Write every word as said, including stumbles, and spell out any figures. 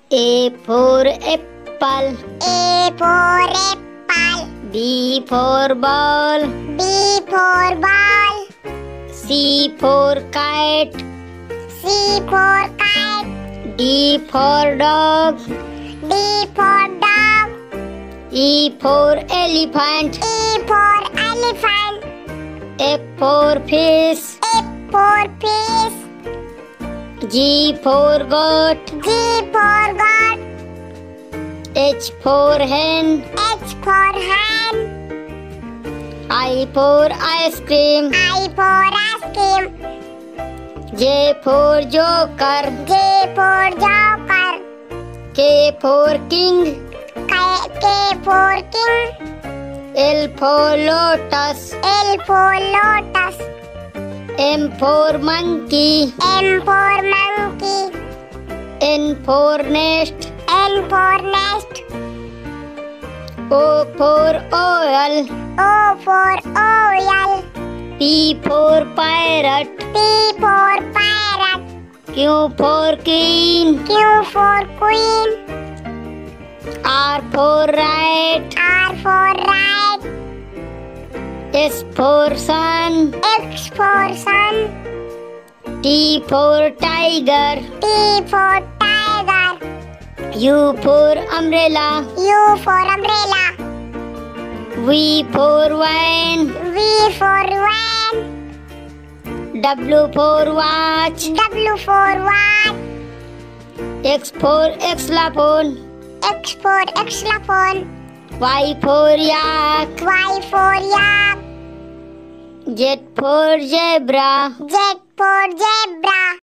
A for apple. A for apple. B for ball. B for ball. C for kite. C for kite. D for dog. D for dog. E for elephant. E for elephant. F for fish. F for fish. G for goat. G for goat. H for hen. H for hen. I for ice cream. I for ice cream. J for joker. J for joker. K for king. K, K for king. L for lotus. L for lotus. M for monkey. M for monkey. N for nest. N for nest. O for oil. O for oil. P for parrot. P for parrot. Q for queen. Q for queen. R for rat. R for rat. S for sun. X for sun. T for tiger. T for tiger. U for umbrella. U for umbrella. V for wine. V for van. W for watch. W for watch. X for xylophone. X for xylophone. Y for yak. Y for yak. Z for zebra. Z for zebra.